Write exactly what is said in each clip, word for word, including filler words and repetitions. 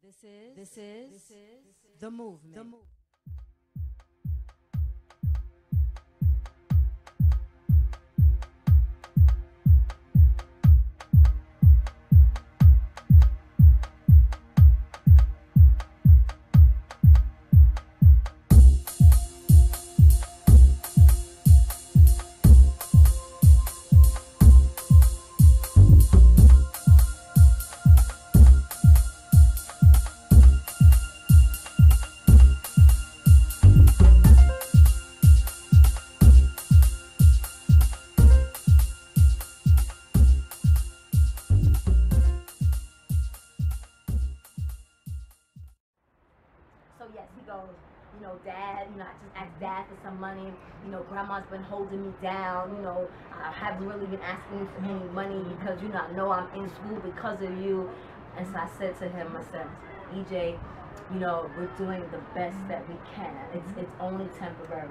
This is this is this is the movement. The movement. So yes, he goes, you know, Dad, you know, I just asked Dad for some money. You know, Grandma's been holding me down. You know, I haven't really been asking you for any money because, you know, I know I'm in school because of you. And so I said to him, I said, E J, you know, we're doing the best that we can. It's it's only temporary.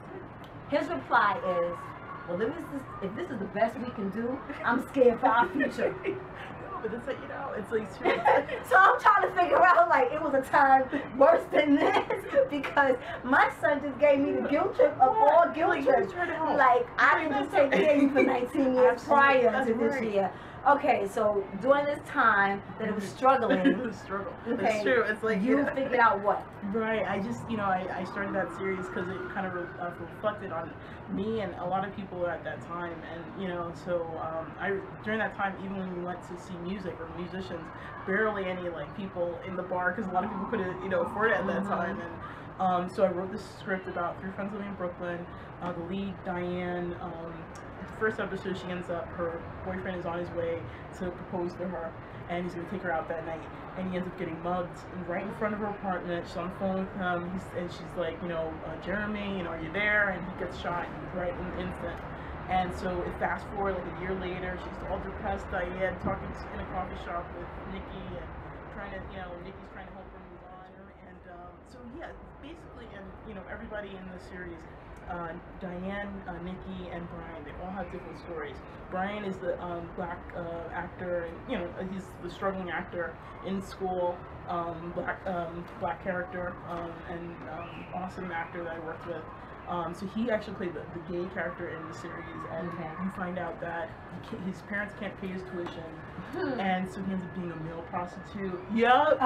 His reply is, well, if this is, if this is the best we can do, I'm scared for our future. But it's like, you know, it's like seriously. So I'm trying to figure out, like, it was a time worse than this because my son just gave me the guilt trip of all guilt like, trips. Like, I didn't just take care of you for nineteen years prior to this right. year. Okay, so during this time that it was struggling, it was struggle. Okay, it's true. It's like you yeah. figured out what? Right. I just, you know, I, I started that series because it kind of re uh, reflected on me and a lot of people at that time. And, you know, so um, I during that time, even when we went to see music or musicians, barely any, like, people in the bar because a lot of people couldn't, you know, afford it at that time. And um, so I wrote this script about three friends living in Brooklyn. Uh, the lead, Diane, um, the first episode, she ends up, her boyfriend is on his way to propose to her, and he's going to take her out that night, and he ends up getting mugged right in front of her apartment. She's on the phone with him, he's, and she's like, you know, uh, Jeremy, you know, are you there? And he gets shot right in an instant. And so it fast forward like a year later, she's all depressed, Diane, talking in a coffee shop with Nikki, and trying to, you know, Nikki's trying to help her move on. And um, so yeah, basically, and you know, everybody in the series, Uh, Diane, uh, Nikki, and Brian, they all have different stories. Brian is the um, black uh, actor, and you know, he's the struggling actor in school, um, black um, black character, um, and um, awesome actor that I worked with. Um, so he actually played the, the gay character in the series, and Okay. you find out that he can't, his parents can't pay his tuition, Hmm. and so he ends up being a male prostitute. Yep.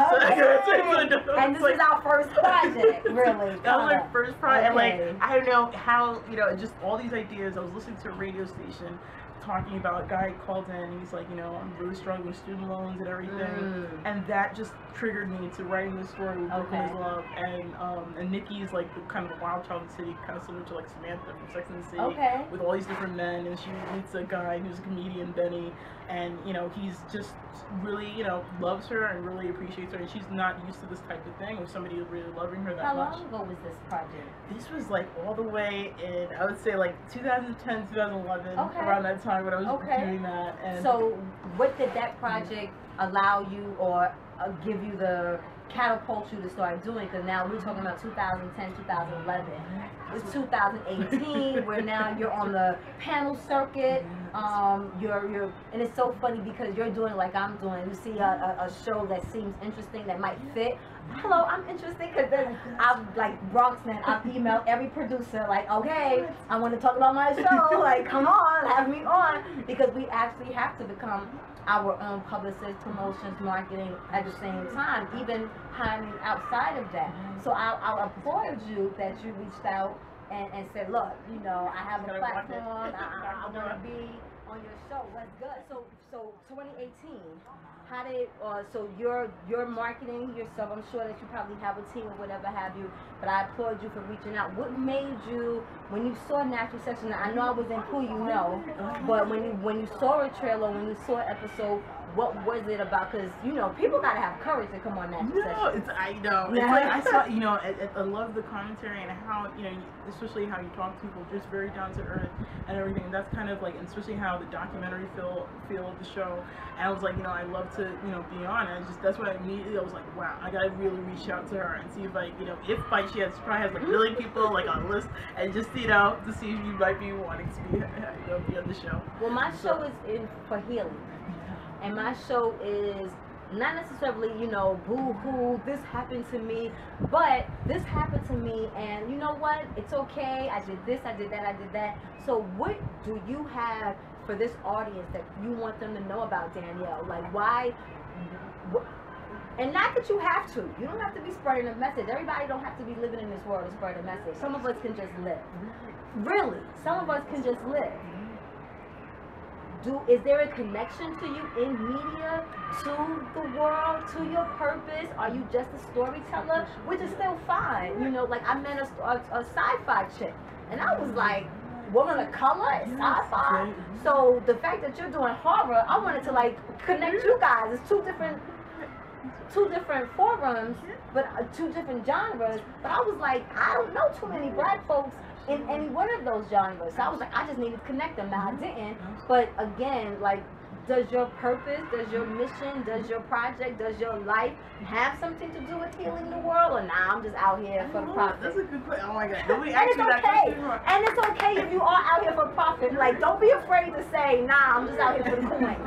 Okay. And this is our first project, really. That was my first project. Okay. And like, I don't know how, you know, just all these ideas. I was listening to a radio station talking about a guy called in, and he's like, you know, I'm really struggling with student loans and everything. Mm. And that just triggered me to writing this story with Brooklyn Okay. is Love. And um, and Nikki is like the kind of the wild child of the city, kind of similar to like Samantha from Sex and the City, Okay. with all these different men. And she meets a guy who's a comedian, Benny, and you know, he's just really, you know, loves her and really appreciates her. And she's not used to this type of thing, of somebody really loving her that How much. long ago was this project? This was like all the way in, I would say like two thousand ten, two thousand eleven, Okay. around that time when I was Okay. doing that. And So, what did that project allow you or uh, give you the catapult you to start doing? Because now we're talking about two thousand ten, two thousand eleven. It's two thousand eighteen, where now you're on the panel circuit. Um, you're you're, and it's so funny because you're doing like I'm doing. You see a, a, a show that seems interesting that might fit. Hello, I'm interested because then I'm like Bronxman. I've emailed every producer like, okay, I want to talk about my show. Like, come on, have me on, because we actually have to become our own publicist, promotions, marketing at the same time, even hiring outside of that. So I'll, I'll applaud you that you reached out and, and said, look, you know, I have a platform, I, I, I want to be on your show. What's good? So, so twenty eighteen, how did, uh, so you're, you're marketing yourself. I'm sure that you probably have a team or whatever have you, but I applaud you for reaching out. What made you, when you saw Natural Section, now I know I was in Who You Know, but when you, when you saw a trailer, when you saw an episode, what was it about? Because, you know, people got to have courage to come on Natural No, Section. it's, I know. It's like, I saw, you know, I, I love the commentary and how, you know, especially how you talk to people, just very down to earth and everything. And that's kind of like, and especially how the documentary feel, feel of the show. And I was like, you know, I love to, you know, be on. And I just, that's why immediately I was like, wow, I got to really reach out to her and see if, like, you know, if like she has, she probably has like a million people like on a list, and just, you know, to see if you might be wanting to be, you know, be on the show. Well, my So- show is in for healing. And my show is not necessarily, you know, boo-hoo, this happened to me, but this happened to me, and you know what? It's okay. I did this, I did that, I did that. So what do you have for this audience that you want them to know about Danielle? Like, why? Wh- and not that you have to. You don't have to be spreading a message. Everybody don't have to be living in this world to spread a message. Some of us can just live. Really, some of us can just live. Do, is there a connection to you in media, to the world, to your purpose? Are you just a storyteller? Which is still fine. You know, like I met a, a, a sci-fi chick, and I was like, woman of color, sci-fi. So the fact that you're doing horror, I wanted to like connect you guys. It's two different, two different forums, but uh, two different genres. But I was like, I don't know too many black folks in any one of those genres. So I was like, I just needed to connect them. Now I didn't. But again, like, does your purpose, does your mission, does your project, does your life have something to do with healing the world? Or nah, I'm just out here for the profit. That's a good question. Oh my God. Nobody And asked it's me that okay. question. And it's okay if you are out here for profit. Like, don't be afraid to say, nah, I'm just out here for the coins.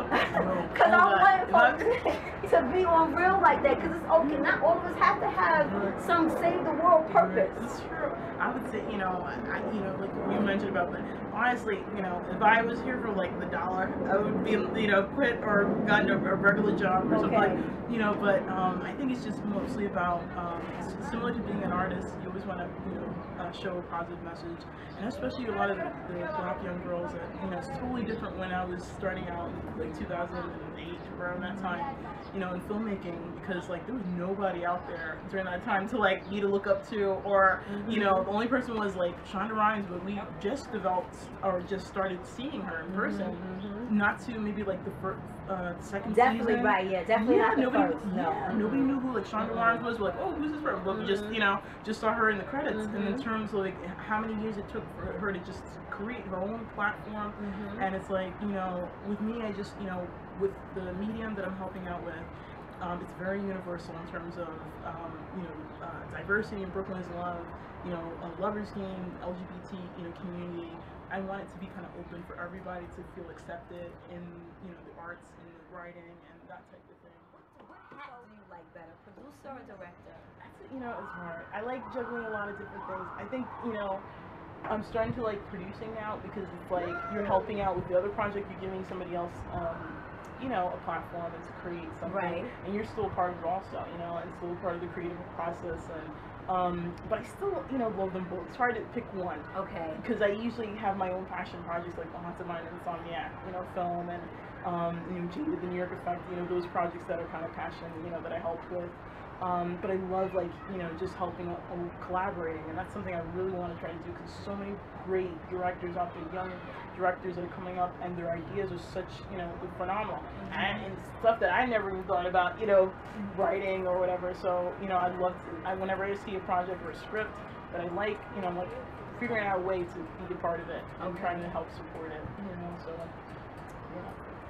Because I want folks to be on real like that. Because it's okay. Not all of us have to have some save the world purpose. It's true. I would say, you know, I, you know, like you mentioned about, but honestly, you know, if I was here for like the dollar, I would be, you know, quit or gotten a, a regular job or Okay. something like, you know. But um, I think it's just mostly about um, s- similar to being an artist. You always want to, you know, uh, show a positive message, and especially a lot of the, the black young girls that, you know, it's totally different when I was starting out in like two thousand eight, around that time, you know, in filmmaking, because like there was nobody out there during that time to like me to look up to, or Mm-hmm. you know, the only person was like Shonda Rhimes, but we just developed or just started seeing her in person, Mm-hmm. not to maybe like the first, uh, second Definitely season. right, yeah, definitely Yeah, not the nobody, first. No. yeah, nobody knew who like Shonda Rhimes was. We're like, oh, who's this from? But we just, you know, just saw her in the credits. And in Mhm. terms of like how many years it took for her to just create her own platform, Mhm. and it's like, you know, with me, I just, you know, with the medium that I'm helping out with, um, it's very universal in terms of, um, you know, uh, diversity in Brooklyn is love, you know, a lovers game, L G B T, you know, community. I want it to be kind of open for everybody to feel accepted in, you know, the arts and the writing and that type of thing. What hat do you like better, producer or director? That's, you know, it's hard. I like juggling a lot of different things. I think, you know, I'm starting to like producing now because it's like you're helping out with the other project, you're giving somebody else, um, you know, a platform and to create something. Right. And you're still part of it also, you know, and still part of the creative process. And um, but I still, you know, love them both. It's hard to pick one. Okay. Because I usually have my own passion projects like The Haunted Mind and Insomniac, you know, film, and um, you know, Jaded, The New York Effect, you know, those projects that are kind of passion, you know, that I helped with. Um, but I love, like, you know, just helping, uh, collaborating, and that's something I really want to try to do, because so many great directors out there, young directors that are coming up, and their ideas are such, you know, phenomenal, mm-hmm. and, and stuff that I never even thought about, you know, writing or whatever. So, you know, I'd love to, I, whenever I see a project or a script that I like, you know, I'm like figuring out a way to be a part of it, and Okay. trying to help support it, you know, so, yeah.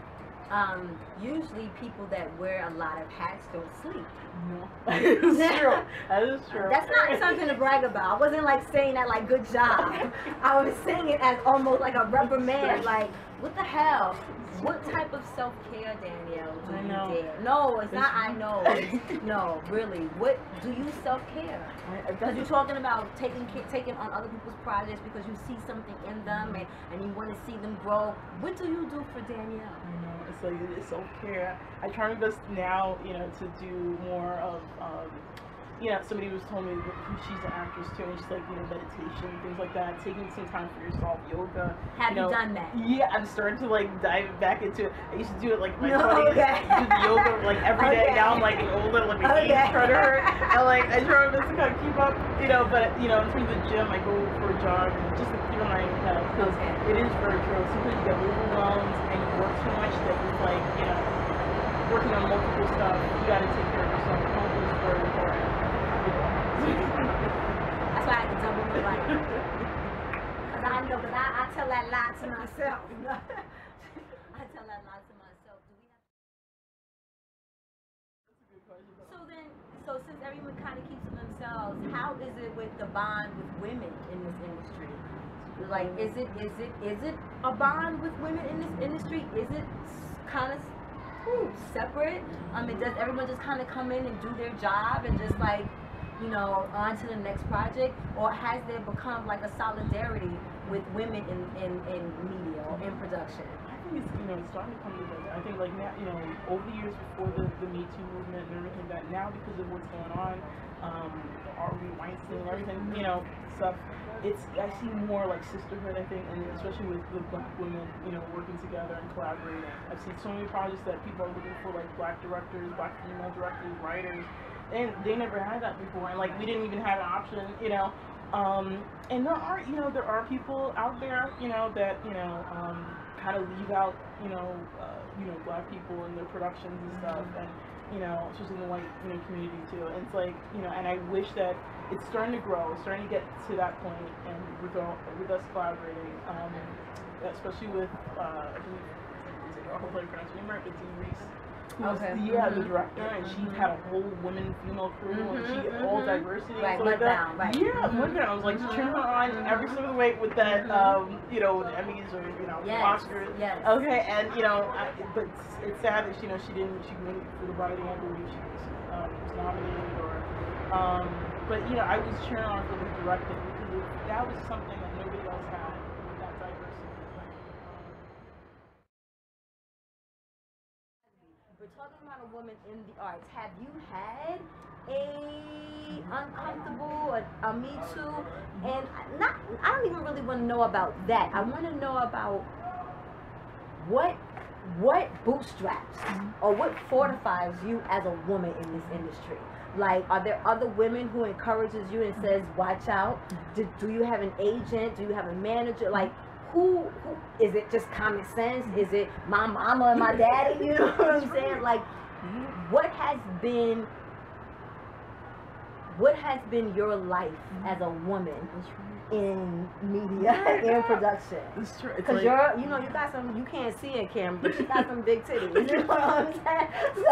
Um, usually people that wear a lot of hats don't sleep. No. That is true. That is true. That's not something to brag about. I wasn't like saying that like good job. I was saying it as almost like a reprimand, like, what the hell? What type of self-care, Danielle, do I you know. dare? No, it's not I know. No, really. What do you self-care? Because you're talking about taking taking on other people's projects because you see something in them and, and you want to see them grow. What do you do for Danielle? You know, it's like it's self-care. I try my best now, you know, to do more of, um, you know, somebody was telling me that she's an actress too, and she's like, you know, meditation, things like that, taking some time for yourself, yoga. Have you, know. done that? Yeah, I'm starting to like dive back into it. I used to do it like in my No, twenties, okay. do the yoga like every day. Okay. Now I'm like an older, like my Okay. knees start to hurt. I like, I try my best to kind of keep up, you know, but you know, in terms of the gym, I go for a jog and just to clear my head, because Okay. it is very true. Sometimes you get overwhelmed and you work too much that it's like, you know, working on multiple stuff, you gotta take care of yourself. Health is very important. That's why I had to double the right. Because I know, because I, I tell that lie to myself. I tell that lie to myself. Do we have... So then, so since everyone kind of keeps to themselves, how is it with the bond with women in this industry? Like, is it is it is it a bond with women in this industry? Is it kind of whew, separate? I mean, does everyone just kind of come in and do their job and just like, you know, on to the next project? Or has there become like a solidarity with women in, in, in media or in production? I think it's, you know, it's starting to come together. I think like now, you know, over the years before the, the Me Too movement and everything, that now because of what's going on, um, Harvey Weinstein, everything, you know, stuff, it's, I see more like sisterhood, I think, and especially with, with black women, you know, working together and collaborating. I've seen so many projects that people are looking for, like black directors, black female directors, writers, and they never had that before, and like we didn't even have an option, you know. Um, and there are, you know, there are people out there, you know, that, you know, um, kind of leave out, you know, uh, you know, black people in their productions and stuff, and, you know, especially in the white, you know, community too. And it's like, you know, and I wish that it's starting to grow, it's starting to get to that point, and with, all, with us collaborating, um, especially with, uh, I believe, is it, I hope I pronounced your name right, but Dee Reese. Okay. The, yeah, the director, and she had a whole women female crew, mm-hmm, and she mm-hmm. all diversity. Right, and stuff like that. right. Yeah, mm-hmm. Mudbound. I was like cheering her on every single week with that, um, you know, the Emmys or you know, yes. Oscars. Yes. Okay, and you know, I, but it's, it's sad that you know she didn't. She went for the writing. I believe she was, um, was nominated, or, um, but you know, I was cheering on for the directing because it, that was something that nobody else had with that diversity. We're talking about a woman in the arts. Have you had a uncomfortable, a, a Me Too? And not, I don't even really want to know about that. I want to know about what what bootstraps or what fortifies you as a woman in this industry. Like, are there other women who encourages you and says, watch out? Do, do you have an agent? Do you have a manager? Like, Who, who is it? Just common sense? Is it my mama and my daddy? You know what I'm saying? Like, what has been, what has been your life as a woman in media and production? It's true. Because like, you're, you know, you got some, you can't see it, Kim, but you got some big titties. You know what I'm saying?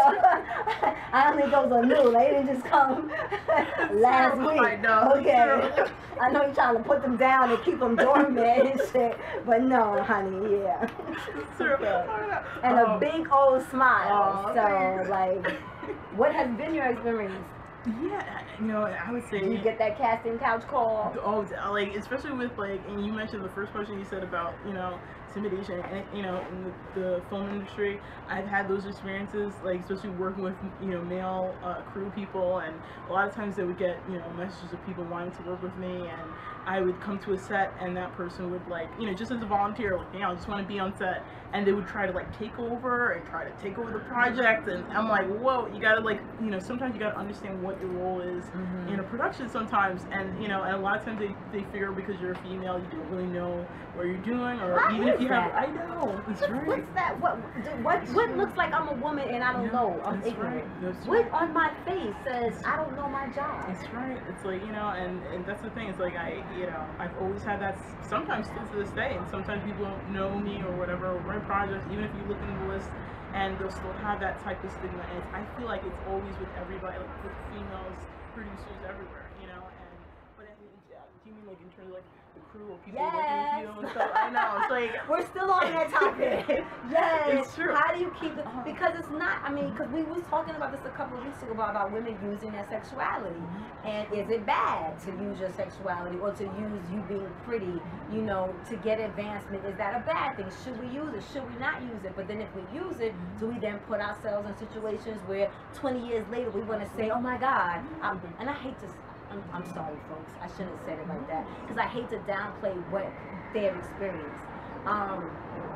So I don't think those are new. They didn't just come last true. week. I know. Okay. I know you're trying to put them down and keep them dormant and shit, but no, honey, yeah. It's true. Okay. And um, a big old smile. Oh, so, like, what has been your experience? Yeah, you know, I would say. Do you get that casting couch call? Oh, like, especially with, like, and you mentioned the first question you said about, you know, intimidation, and, you know, in the, the film industry, I've had those experiences, like, especially working with, you know, male uh, crew people, and a lot of times they would get, you know, messages of people wanting to work with me, and I would come to a set, and that person would, like, you know, just as a volunteer, like, you know, I just want to be on set, and they would try to, like, take over, and try to take over the project, and I'm like, whoa, you gotta, like, you know, sometimes you gotta understand what your role is mm-hmm. in a production sometimes, and, you know, and a lot of times they, they figure because you're a female, you don't really know what you're doing, or Why even if you that? have, I know, that's right. What's that? What what what looks like I'm a woman and I don't yeah, know? I'm that's ignorant. Right. That's what right. on my face says I don't know my job? That's right. It's like, you know, and, and that's the thing. It's like I, you know, I've always had that. Sometimes still to this day, and sometimes people don't know me or whatever. Or we're in projects, even if you look in the list, and they'll still have that type of stigma. And it's, I feel like it's always with everybody, like with females, producers everywhere, you know. And but I mean, yeah, do you mean like in terms of like the crew or people yes. working with you and stuff? I know. It's like we're still on that topic. Yes. It's true. How do you keep it? Because it's not. I mean, because we was talking about this a couple of weeks ago about, about women using their sexuality, and is it bad to use your sexuality or to use you being pretty, you know, to get advancement? Is that a bad thing? Should we use it? Should we not use it? But then if we use it, do we then put ourselves in situations where twenty years later we want to say, oh my God, I'm, and I hate to. I'm, I'm sorry, folks. I shouldn't have said it like that because I hate to downplay what they've experienced. Um,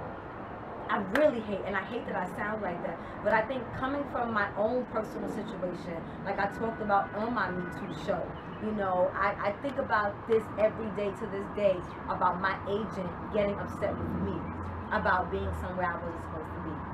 I really hate, and I hate that I sound like that, but I think coming from my own personal situation, like I talked about on my Me Too show, you know, I, I think about this every day to this day, about my agent getting upset with me about being somewhere I wasn't supposed to be.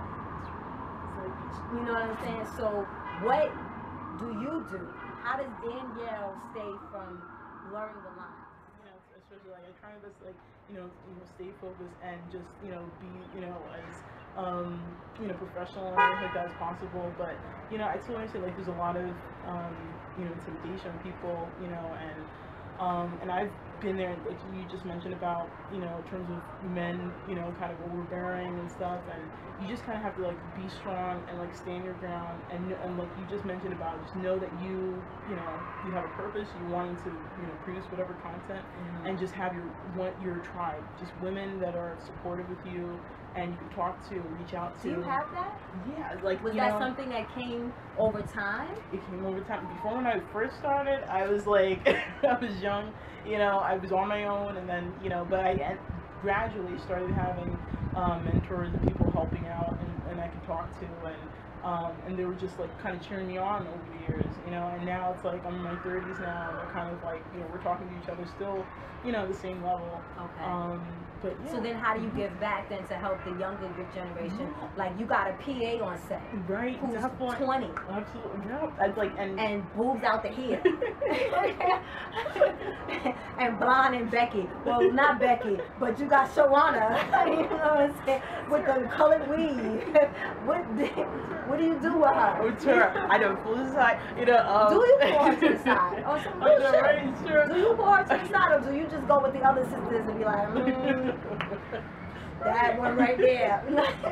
You know what I'm saying? So what do you do? How does Danielle stay from blurring the lines? You know, especially like I try to just like, you know, you know, stay focused and just, you know, be, you know, as um, you know, professional and everything like that as possible. But, you know, I totally understand like there's a lot of um, you know, intimidation of people, you know, and um and I've been there, like you just mentioned about, you know, in terms of men, you know, kind of overbearing and stuff, and you just kind of have to like be strong and like stand your ground, and and like you just mentioned about, just know that you, you know, you have a purpose, you wanting to, you know, produce whatever content, mm-hmm. and just have your want your tribe, just women that are supportive with you, and you can talk to, reach out to. Do you have that? Yeah, like was you that know, something that came over time? It came over time. Before, when I first started, I was like, I was young, you know, I was on my own, and then, you know, but I gradually started having um, mentors and people helping out, and, and I could talk to, and um, and they were just like kind of cheering me on over the years, you know, and now it's like I'm in my thirties now, and they're kind of like, you know, we're talking to each other still, you know, the same level. Okay. Um, But yeah. So then how do you give back then to help the younger generation? Yeah. Like you got a P A on set. Right. Who's definitely. twenty. Absolutely. Yeah. I'd like and and boobs out the hair. And Blonde and Becky. Well, not Becky, but you got Shawana. You know what I'm saying? With the colored weave. What what do you do with her? With her. I don't pull the side. You know, um, do you pull her to the side? Or some I know, right? Sure. Do you pull her to the side, or do you just go with the other sisters and be like, mm, that one right there?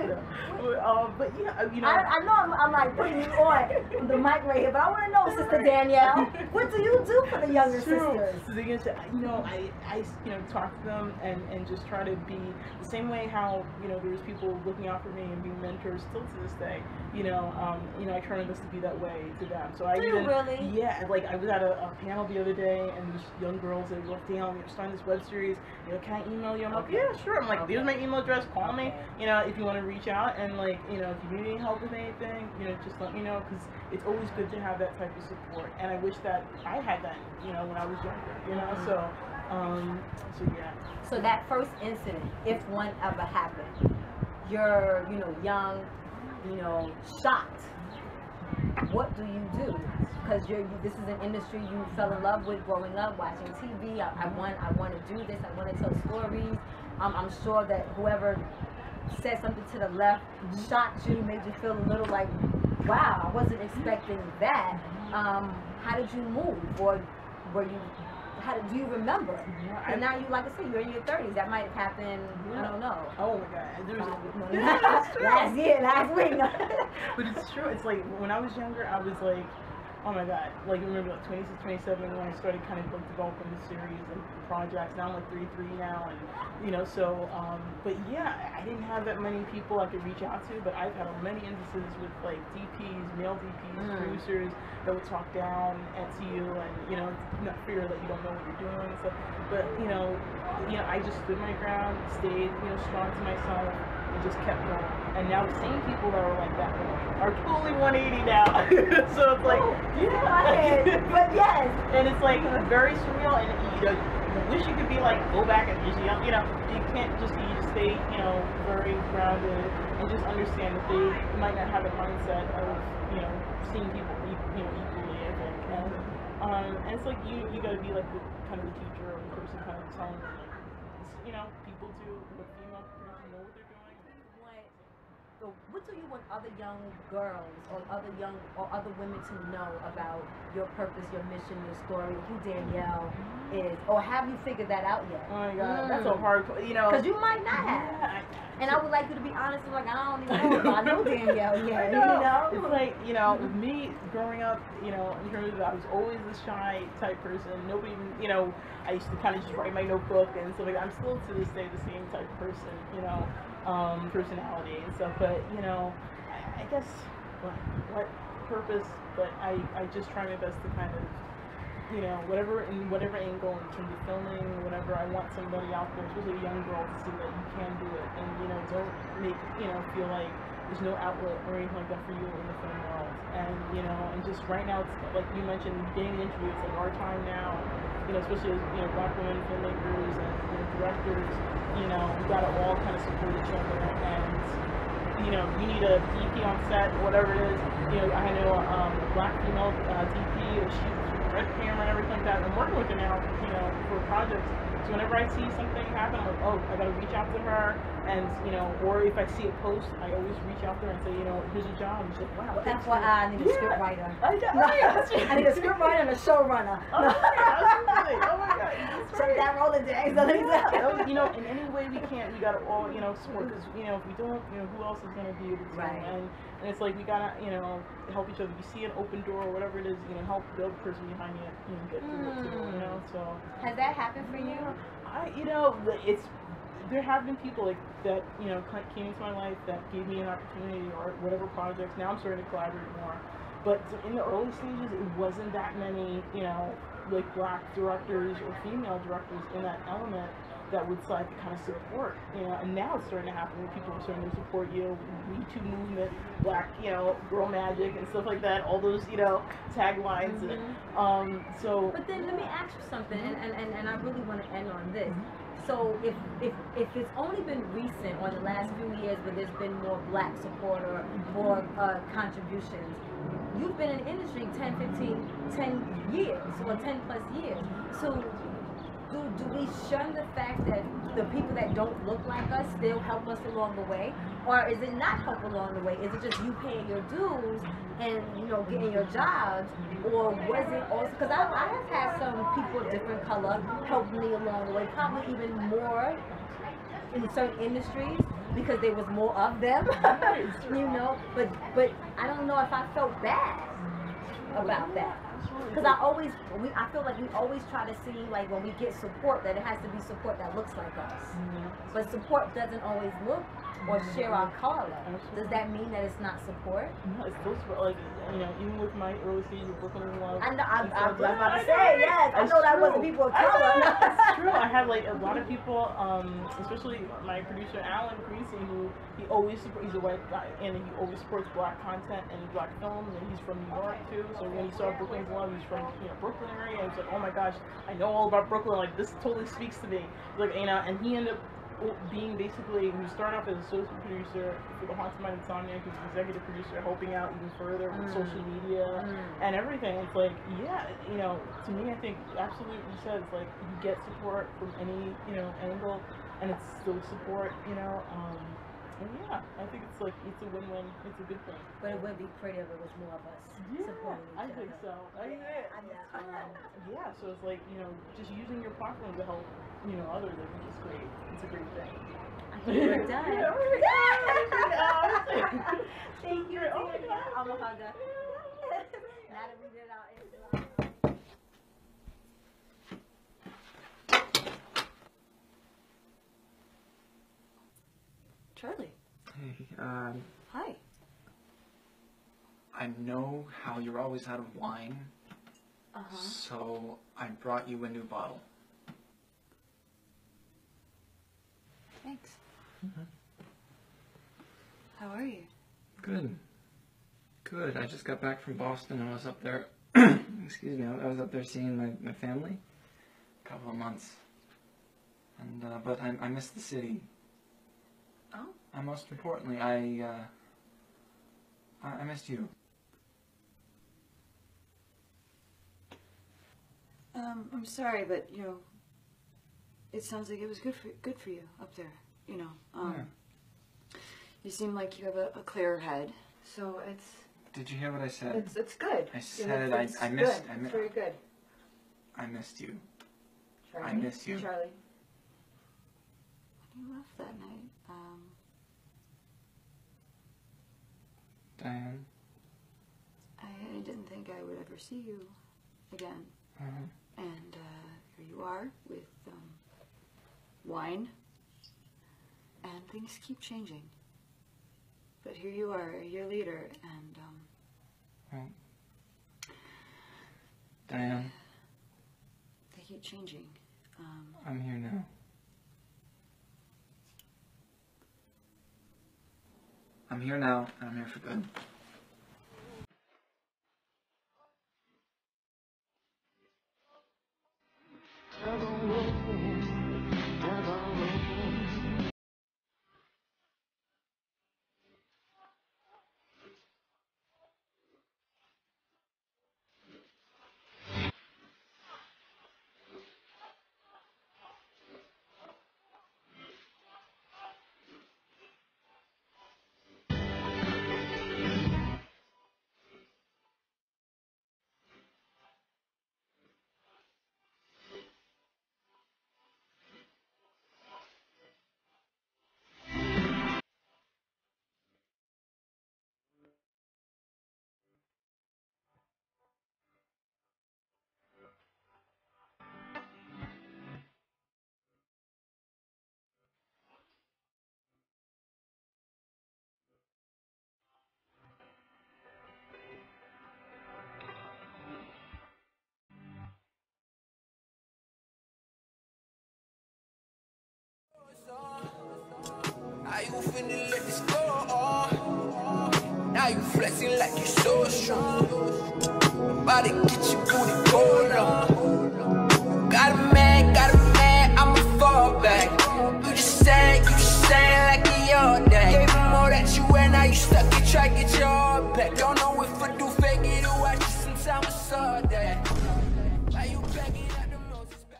uh, but yeah, you know, I, I know I'm, I'm like putting you on the mic right here, but I want to know, Sister Danielle, what do you do for the younger sisters? So they get to, you know, I, I, you know, talk to them and, and just try to be the same way how, you know, there's people looking out for me and being mentors still to this day. You know, um, you know, I try my best to be that way to them. So I do even, you really? Yeah, like I was at a, a panel the other day, and these young girls they looked down, you're starting this web series. You know, can I email you? I'm like, okay. yeah, sure. I'm like, okay. Here's my email address. Call okay. me. You know, if you want to reach out, and like, you know, if you need any help with anything, you know, just let me know, because it's always good to have that type of support. And I wish that I had that, you know, when I was younger. You know, mm-hmm. so, um, so yeah. So that first incident, if one ever happened, you're, you know, young, you know, shocked. What do you do? Because you're, you, this is an industry you fell in love with growing up, watching T V. I, I want, I want to do this. I want to tell stories. Um, I'm sure that whoever said something to the left shocked you, made you feel a little like, wow, I wasn't expecting that. Um, how did you move, or were you? How did, do you remember? Yeah, and now you, like I said, you're in your thirties. That might have happened. Yeah. I don't know. Oh my God! There was a, yeah, that's true. Last year, last week. But it's true. It's like when I was younger, I was like, oh my God! Like remember, like twenty-six, twenty-seven, when I started kind of like developing the series and projects. Now I'm like thirty-three now, and you know, so. Um, but yeah, I didn't have that many people I could reach out to. But I've had many instances with like D Ps, male D Ps, mm. producers that would talk down at you, and you know, not fear that you don't know what you're doing and stuff. But you know, you know, I just stood my ground, stayed, you know, strong to myself, and just kept going. And now the same people that are like that are totally one eighty now. So it's like, oh, yeah, but yes, and it's like very surreal. And you know, you wish you could be like go back and just you know, you know, you can't just you just stay, you know, very grounded and just understand that they might not have a mindset of, you know, seeing people, you know, equally. I think, and um, and it's like you you got to be like the kind of the teacher or the person kind of telling them, like, you know, people to what female producers know what they're doing. So what do you want other young girls or other young or other women to know about your purpose, your mission, your story, who Danielle is? Or have you figured that out yet? Oh my God, mm. that's a hard, you know. Because you might not have. Yeah. And I would like you to be honest and like, I don't even know if I know Danielle yet, know. you know? It's like, you know, with me growing up, you know, in terms of, I was always this shy type person. Nobody even, you know, I used to kind of just write my notebook and stuff like that. I'm still to this day the same type of person, you know. Um, personality and stuff, but you know, I, I guess what, what purpose, but I, I just try my best to kind of, you know, whatever in whatever angle in terms of filming, whatever, I want somebody out there, especially a young girl, to see that you can do it, and you know, don't make, you know, feel like there's no outlet or anything like that for you in the film world. And you know, and just right now, it's like you mentioned, getting the interview, it's like our time now, you know, especially as, you know, black women filmmakers and, you know, directors, you know, we gotta all kind of support each other. And you know, you need a D P on set, whatever it is. You know, I know um, a black female uh, D P, she's red camera and everything like that. I'm working with her now, you know, for projects. So whenever I see something happen, I'm like, oh, I gotta reach out to her. And you know, or if I see a post, I always reach out there and say, you know, here's a job. And she's like, wow. Well, that's why I need a yeah. script writer. I, I, I, I need a script writer and a showrunner. Oh, no. Yeah, absolutely. Oh my God. Shut that Rolodex. Yeah, you know, in any way we can, we gotta all, you know, support. Because you know, if we don't, you know, who else is gonna be able to? Right. And and it's like we gotta, you know, help each other. If you see an open door or whatever it is, you know, help the other person behind you, you know, get through it too. You know, so. Has that happened for you? I, you know, it's. There have been people like that, you know, came into my life that gave me an opportunity or whatever projects. Now I'm starting to collaborate more. But in the early stages, it wasn't that many, you know, like black directors or female directors in that element that would like kind of support, you know. And now it's starting to happen where people are starting to support, you know, Me Too movement, black, you know, girl magic and stuff like that. All those, you know, taglines. Mm-hmm. and, um, so. But then let me ask you something, and, and, and, and I really want to end on this. So if, if if it's only been recent or the last few years where there's been more black support or more uh, contributions, you've been in the industry ten, fifteen, ten years or ten plus years. So do, do we shun the fact that the people that don't look like us still help us along the way? Or is it not help along the way? Is it just you paying your dues and, you know, getting your jobs? Or was it also, because I, I have had some people of different color help me along the way, probably even more in certain industries because there was more of them, you know, but, but I don't know if I felt bad about that. Because I always, we, I feel like we always try to see, like, when we get support, that it has to be support that looks like us. Mm-hmm. But support doesn't always look or share our color. Does that mean that it's not support? No, it's still support. Like, you know, even with my early stages of Brooklyn in Love. I know, I, I, I was about to say, yes. I know that wasn't people of color. That's true. I had, like, a lot of people, um, especially my producer, Alan Greasy, who he always supports, he's a white guy, and he always supports black content and black films, and he's from New York, too. So when he saw Brooklyn in Love, he's from, you know, Brooklyn area, and it's like, oh my gosh, I know all about Brooklyn, like, this totally speaks to me. Like, you know, and he ended up being basically, he started off as associate producer for The Haunted Mind Insomniac, he was executive producer, helping out even further with mm. social media mm. and everything. It's like, yeah, you know, to me, I think absolutely what you said, it's like, you get support from any, you know, angle, and it's still support, you know, um, and yeah, I think it's like, it's a win-win, it's a good thing. But it would be pretty if it was more of us yeah, supporting each I other. think so. I think it. Um, yeah, so it's like, you know, just using your platform to help, you know, others, I think it's great. It's a great thing. I think we're done. Yeah, we're done. Thank you. Oh my God. I'm a hugger. Now that we did our intro. Charlie. Hey, um... Hi. I know how you're always out of wine, uh-huh. so I brought you a new bottle. Thanks. Mm-hmm. How are you? Good. Good. I just got back from Boston. I was up there, excuse me, I was up there seeing my, my family a couple of months. And, uh, but I, I missed the city. Oh? And most importantly, I, uh, I, I missed you. Um, I'm sorry, but, you know, it sounds like it was good for good for you up there, you know. Um, yeah. You seem like you have a, a clearer head, so it's... Did you hear what I said? It's, it's good. I said you know, it's, it's I, I missed... Good. I mi it's very good. I missed you. Charlie? I miss you. Charlie. When you left that night, um... Diane? I, I didn't think I would ever see you again. Uh-huh. And uh, here you are with um, wine, and things keep changing. But here you are, a year later, and um, well, Diane, they keep changing. Um, I'm here now. I'm here now, and I'm here for good. finna let this go on. Now you flexing like you so strong. About to get your booty cold on. Got a man, got a man, I'ma fall back. You just saying, you just saying like it your day. Gave him all that you wear, now you stuck, you try to get your heart back. Don't know if I do fake it or watch it, sometimes I saw that. Why you begging at the Moses back?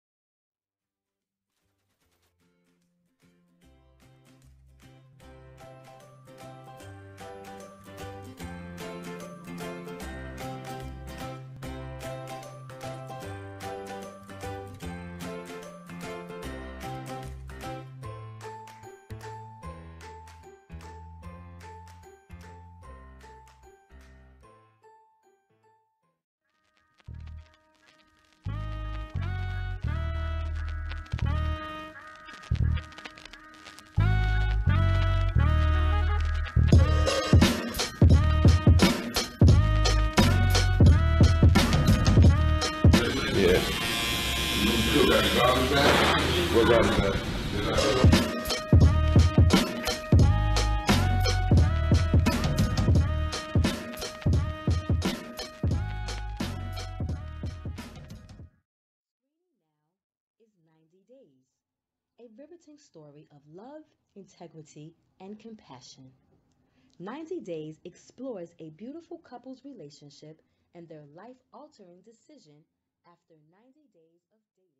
Yeah. You still got the garbage bag? What garbage bag? Is ninety days, a riveting story of love, integrity, and compassion. ninety days explores a beautiful couple's relationship and their life-altering decision after ninety days of dating.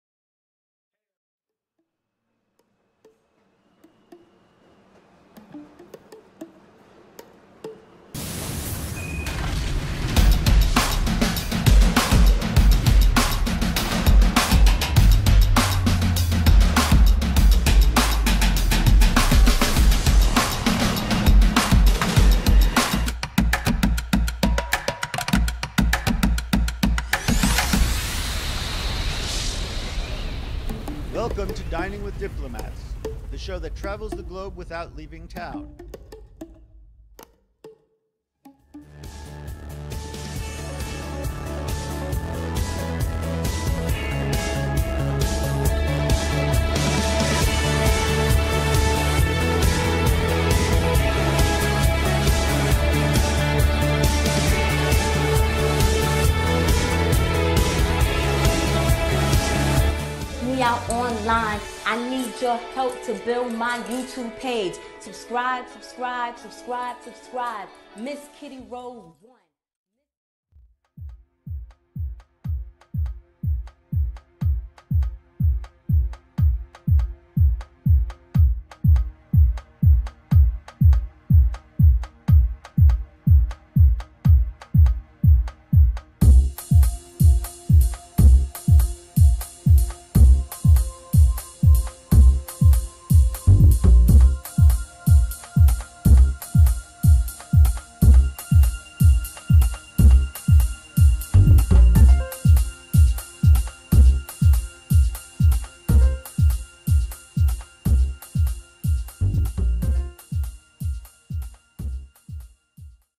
Welcome to Dining with Diplomats, the show that travels the globe without leaving town. Out online, I need your help to build my YouTube page. Subscribe, subscribe, subscribe, subscribe. Miss Kitty Rose one.